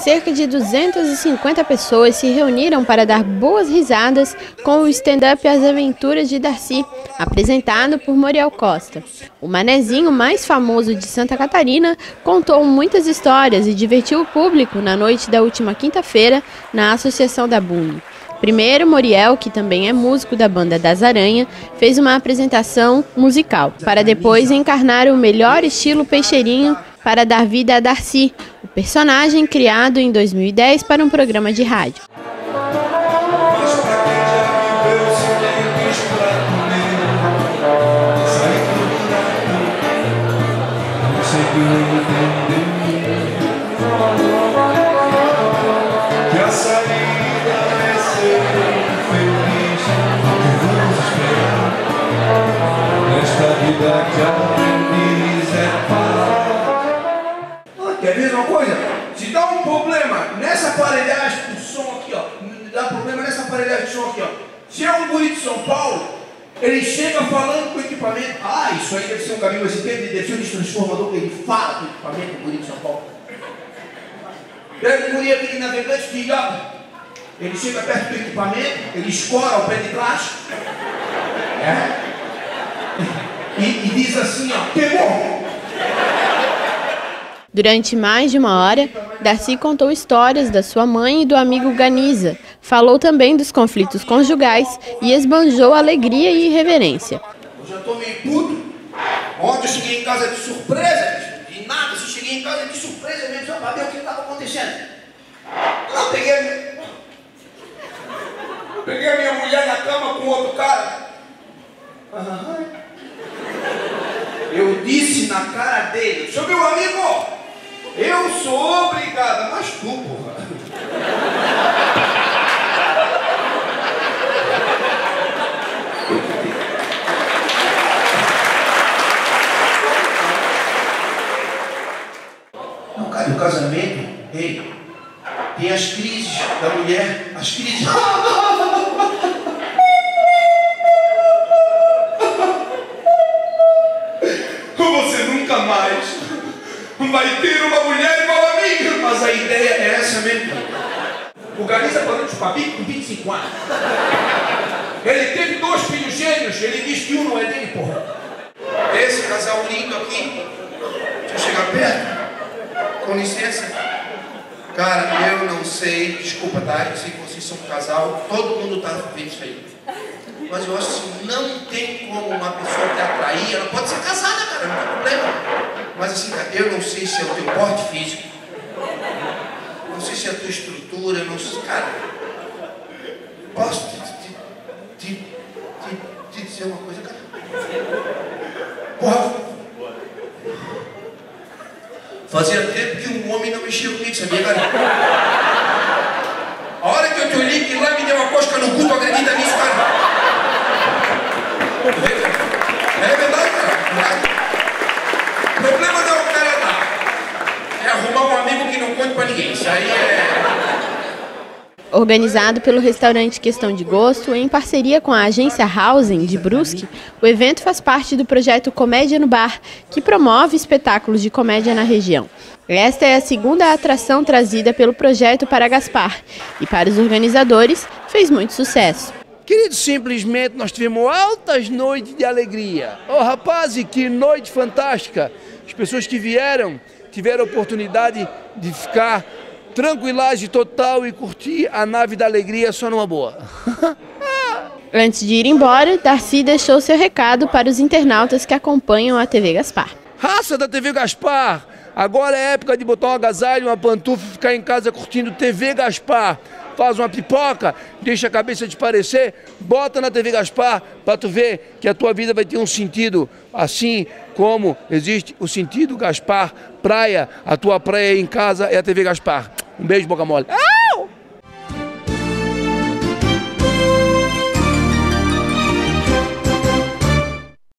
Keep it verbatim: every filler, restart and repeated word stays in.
cerca de duzentas e cinquenta pessoas se reuniram para dar boas risadas com o stand-up As Aventuras de Darcy, apresentado por Moriel Costa. O manezinho mais famoso de Santa Catarina contou muitas histórias e divertiu o público na noite da última quinta-feira na Associação da Bung. Primeiro, Moriel, que também é músico da banda Das Aranha, fez uma apresentação musical, para depois encarnar o melhor estilo peixeirinho para dar vida a Darcy, o personagem criado em dois mil e dez para um programa de rádio. Quer ver uma coisa? Se dá um problema nessa aparelhagem do som aqui, ó, dá problema nessa aparelhagem do som aqui, ó. Se é um guri de São Paulo, ele chega falando com o equipamento, ah, isso aí deve ser um caminho, esse tempo deve ser um transformador, que ele fala com o equipamento do guri de São Paulo. Pega um guri aqui navegante que, ó, ele chega perto do equipamento, ele escora o pé de trás, é, e, e diz assim, ó, pegou! Durante mais de uma hora, Darcy contou histórias da sua mãe e do amigo Ganiza, falou também dos conflitos conjugais e esbanjou alegria e irreverência. Eu já estou meio puto. Ontem eu cheguei em casa de surpresa, de nada, eu cheguei em casa de surpresa mesmo, só para ver o que estava acontecendo. Lá peguei, peguei a minha mulher na cama com outro cara. Eu disse na cara dele, seu meu amigo, eu sou obrigada, mas tu, porra. Não, cara, o casamento, ei, tem as crises da mulher, as crises. Você nunca mais vai ter uma mulher igual a mim. Mas a ideia é essa mesmo. O Ganiza falando de papi com vinte e cinco anos. Ele teve dois filhos gêmeos, ele diz que um não é dele, porra. Esse casal lindo aqui, deixa eu chegar perto, com licença. Cara, eu não sei, desculpa, tá? Eu sei que vocês são um casal, todo mundo tá vendo isso aí. Mas eu acho que não tem como uma pessoa te atrair, ela pode ser casada, cara, não tem problema. Mas assim, cara, eu não sei se é o teu porte físico, não sei se é a tua estrutura, não sei, cara. Posso te, te, te, te, te dizer uma coisa, cara? Porra, fazia tempo que um homem não mexia comigo, sabia, cara? A hora que eu te olhei, que lá me deu uma cosca no cu, tu acredita nisso, cara? É verdade, cara. O problema não é o cara dar. É arrumar um amigo que não conte pra ninguém. Isso aí é... Organizado pelo restaurante Questão de Gosto, em parceria com a agência Housing de Brusque, o evento faz parte do projeto Comédia no Bar, que promove espetáculos de comédia na região. Esta é a segunda atração trazida pelo projeto para Gaspar e, para os organizadores, fez muito sucesso. Querido, simplesmente nós tivemos altas noites de alegria. Oh, rapaz, que noite fantástica! As pessoas que vieram tiveram a oportunidade de ficar tranquilagem total e curtir a nave da alegria só numa boa. Antes de ir embora, Darcy deixou seu recado para os internautas que acompanham a T V Gaspar. Raça da T V Gaspar! Agora é época de botar um agasalho, uma pantufa e ficar em casa curtindo T V Gaspar. Faz uma pipoca, deixa a cabeça desparecer, bota na T V Gaspar para tu ver que a tua vida vai ter um sentido, assim como existe o sentido Gaspar Praia. A tua praia em casa é a T V Gaspar. Um beijo, boca mole.